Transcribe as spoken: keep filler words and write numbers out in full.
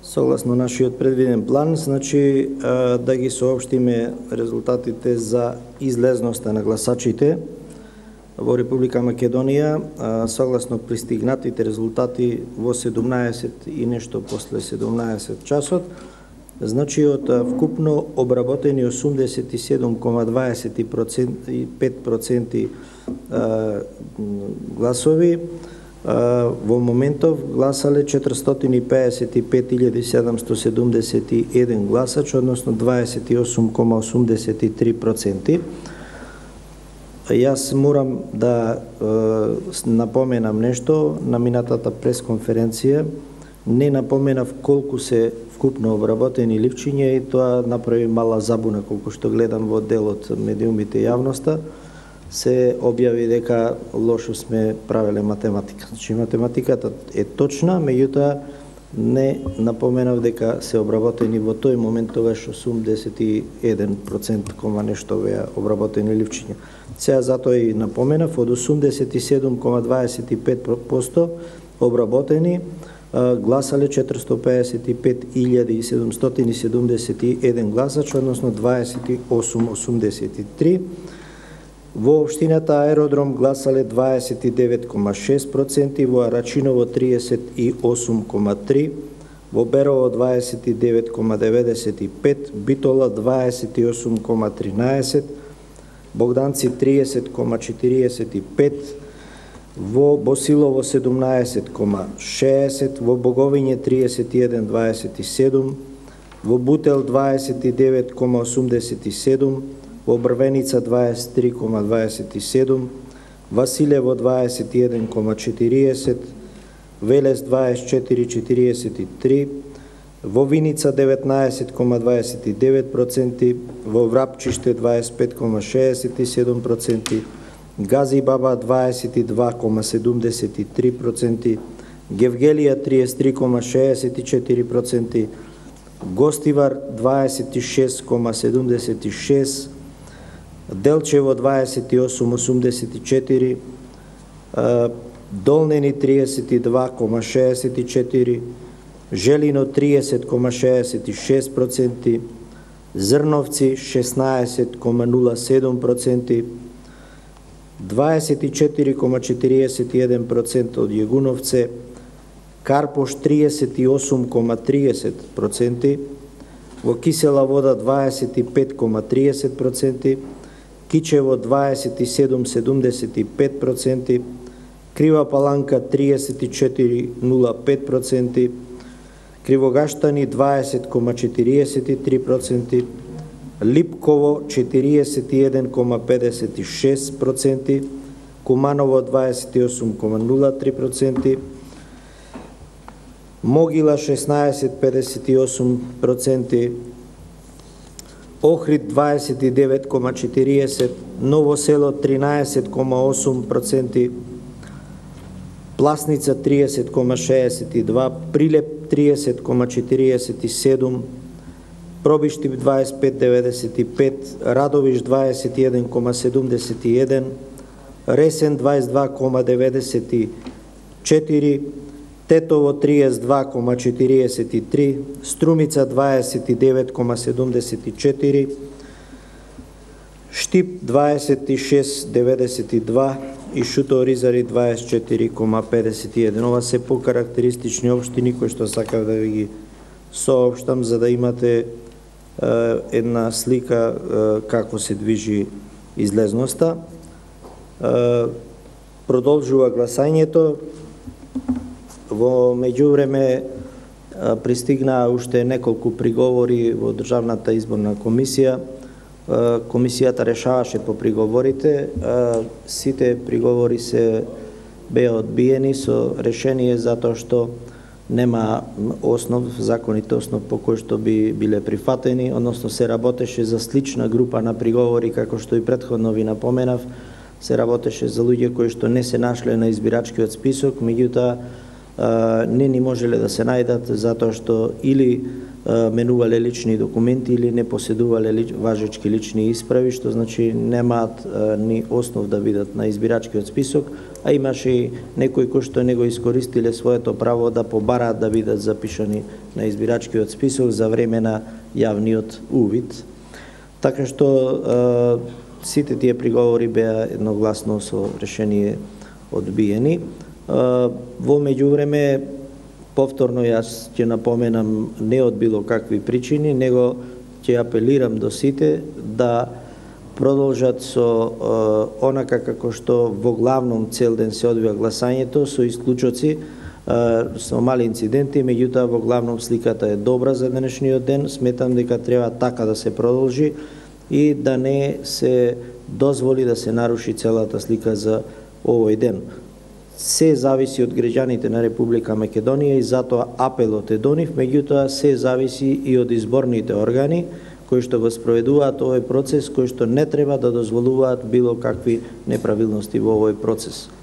Согласно нашиот предвиден план, значи да ги соопштиме резултатите за излезноста на гласачите во Република Македонија, согласно пристигнатите резултати во седумнаесет и нешто после седумнаесет часот, значи од вкупно обработени осумдесет и седум кома дваесет и пет проценти гласови, во моментов гласале четиристотини и пеесет и пет илјади седумстотини седумдесет и еден гласач, односно дваесет и осум кома осумдесет и три проценти. Јас морам да е, напоменам нешто. На минатата пресконференција не напоменав колку се вкупно обработени ливчиња и тоа направи мала забуна, колку што гледам во делот медиумите и јавноста. Се објави дека лошо сме правеле математика. Значи математиката е точна, меѓутоа не напоменав дека се обработени во тој момент тогаш осумдесет и еден проценти кома нешто беа обработени ливчиња. Сега затоа и напоменав, од осумдесет и седум кома дваесет и пет проценти обработени гласале четиристотини пеесет и пет илјади седумстотини седумдесет и еден гласач, односно дваесет и осум кома осумдесет и три. Во општината Аеродром гласале дваесет и девет кома шест проценти, во Арачиново триесет и осум кома три, во Берово дваесет и девет кома деветдесет и пет, Битола дваесет и осум кома тринаесет, Богданци триесет кома четириесет и пет, во Босилово седумнаесет кома шеесет, во Боговиње триесет и еден кома дваесет и седум, во Бутел дваесет и девет кома осумдесет и седум, во Брвеница дваесет и три кома дваесет и седум, Василево дваесет и еден кома четириесет, Велес дваесет и четири кома четириесет и три, во Виница деветнаесет кома дваесет и девет проценти, во Врапчиште дваесет и пет кома шеесет и седум проценти, Гази Баба дваесет и два кома седумдесет и три проценти, Гевгелија триесет и три кома шеесет и четири проценти, Гостивар дваесет и шест кома седумдесет и шест, Делчево дваесет и осум кома осумдесет и четири, Долнени триесет и два кома шеесет и четири, Желино триесет кома шеесет и шест проценти, Зрновци шеснаесет кома нула седум проценти, дваесет и четири кома четириесет и еден проценти од Јегуновце, Карпош триесет и осум кома триесет проценти, во Кисела Вода дваесет и пет кома триесет проценти, Кичево дваесет и седум кома седумдесет и пет проценти, Крива Паланка триесет и четири кома нула пет проценти, Кривогаштани дваесет кома четириесет и три проценти, Липково четириесет и еден кома педесет и шест проценти, Куманово дваесет и осум кома нула три проценти, Могила шеснаесет кома педесет и осум проценти, Охрид дваесет и девет кома четириесет, Ново Село тринаесет кома осум проценти, Пласница триесет кома шеесет и два, Прилеп триесет кома четириесет и седум, Пробишти дваесет и пет кома деветдесет и пет, Радовиш дваесет и еден кома седумдесет и еден, Ресен дваесет и два кома деветдесет и четири, Тетово триесет и два кома четириесет и три, Струмица дваесет и девет кома седумдесет и четири, Штип дваесет и шест кома деветдесет и два и Шуто Оризари дваесет и четири кома педесет и еден. Ова се по карактеристични општини кои што сакав да ви ги соопштам за да имате е, една слика е, како се движи излезноста. Е, продолжува гласањето. Во меѓувреме пристигнаа уште неколку приговори во Државната изборна комисија. Комисијата решаваше по приговорите. Сите приговори се беа одбиени со решение затоа што нема основ, законите основ по кој што би биле прифатени, односно се работеше за слична група на приговори, како што и претходно ви напоменав, се работеше за луѓе кои што не се нашле на избирачкиот список, меѓутоа не ни можеле да се најдат затоа што или менувале лични документи или не поседувале лич, важечки лични исправи, што значи немаат ни основ да бидат на избирачкиот список, а имаше и некои кои што не го искористиле своето право да побараат да бидат запишани на избирачкиот список за време на јавниот увид. Така што сите тие приговори беа едногласно со решение одбиени. Во меѓувреме, повторно јас ќе напоменам, не од било какви причини, него ќе апелирам до сите да продолжат со онака како што во главном цел ден се одвива гласањето, со исклучоци, со мали инциденти, меѓутоа во главном сликата е добра за денешниот ден. Сметам дека треба така да се продолжи и да не се дозволи да се наруши целата слика за овој ден. Се зависи од граѓаните на Република Македонија и затоа апелот е до нив, меѓутоа се зависи и од изборните органи кои што го спроведуваат овој процес, кои што не треба да дозволуваат било какви неправилности во овој процес.